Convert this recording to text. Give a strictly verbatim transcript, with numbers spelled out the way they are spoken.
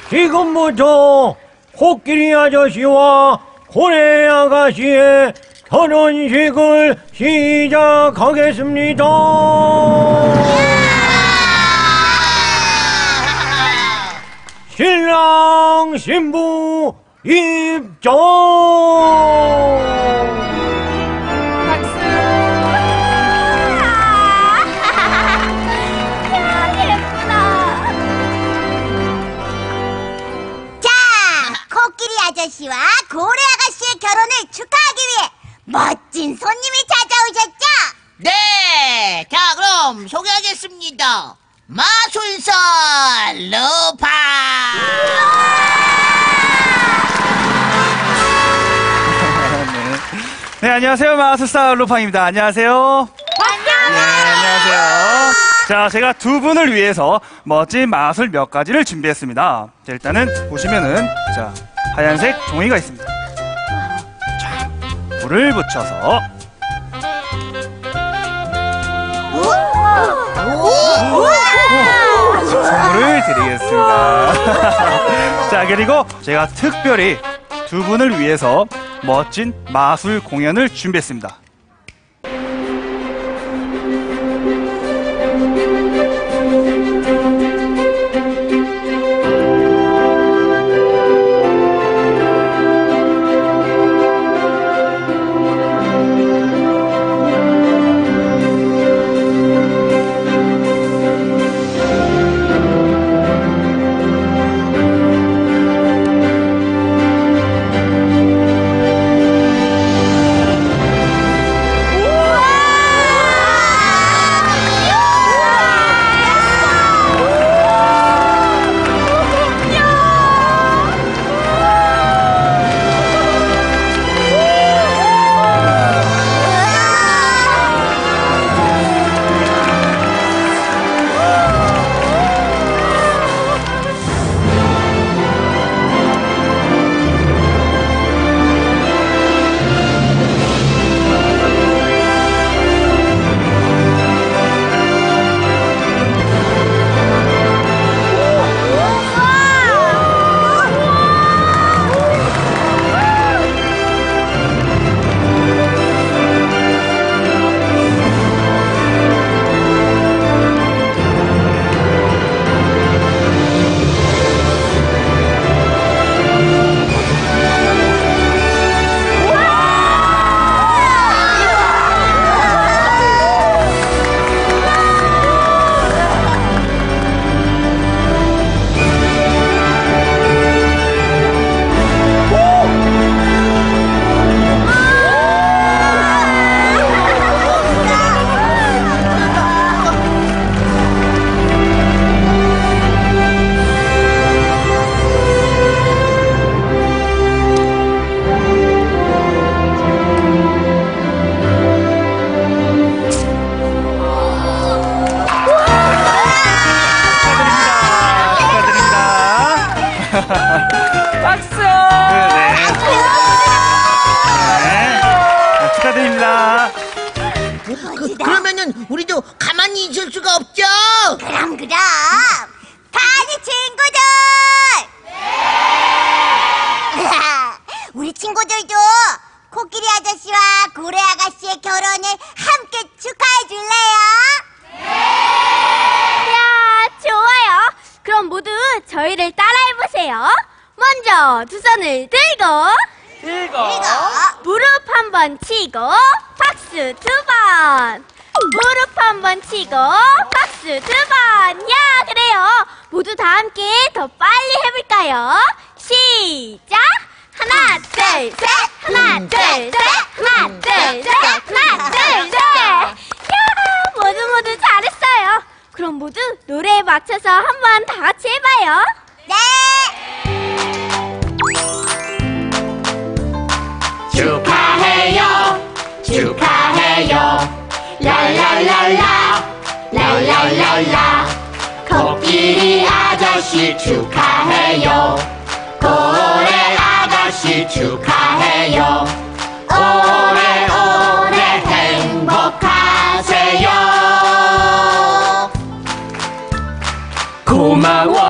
지금부터 코끼리 아저씨와 고래 아가씨의 결혼식을 시작하겠습니다. 신랑 신부 입장. 박수. 야, 예쁘다. 자, 코끼리 아저씨와 고래 아가씨의 결혼을 축하하기 위해 멋진 손님이 찾아오셨죠? 네, 자 그럼 소개하겠습니다. 마술사 루파. 네. 네, 안녕하세요. 마술사 루파입니다. 안녕하세요. 네, 안녕하세요. 자, 제가 두 분을 위해서 멋진 마술 몇 가지를 준비했습니다. 자, 일단은 보시면은 자, 하얀색 종이가 있습니다. 자, 불을 붙여서 선물을 드리겠습니다. 자, 그리고 제가 특별히 두 분을 위해서 멋진 마술 공연을 준비했습니다. 박수. 네, 네. 네, 축하드립니다. 그, 그러면은 우리도 가만히 있을 수가 없죠. 그럼 그럼. 파니 친구들. 네. 우리 친구들도 코끼리 아저씨와 고래 아가씨의 결혼을 함께 축하해 줄래요? 야, 좋아요. 그럼 모두 저희를 따라해보세요. 먼저 두 손을 들고 들고. 무릎 한 번 치고 박수 두 번. 무릎 한 번 치고 박수 두 번. 야, 그래요. 모두 다 함께 더 빨리 해볼까요? 시작. 하나 둘 셋. 하나 둘 셋. 하나 둘 셋. 하나 둘 셋. 야, 모두 모두 잘했어요. 그럼 모두 노래에 맞춰서 한번 다 같이 해봐요. 네. 축하해요 축하해요 랄랄랄라 랄랄랄라 코끼리 아저씨 축하해요 고래 아가씨 축하해요 오래오래 행복하세요 고마워